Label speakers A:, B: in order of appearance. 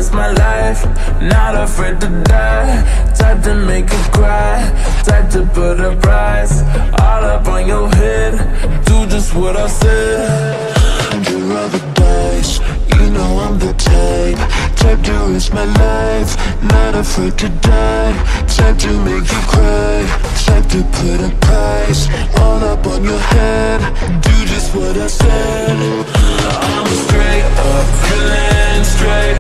A: risk my life, not afraid to die. Type to make you cry, type to put a price all up on your head. Do just what I said. Under all the dice, you know I'm the type to risk my life, not afraid to die. Type to make you cry, type to put a price all up on your head. Do just what I said.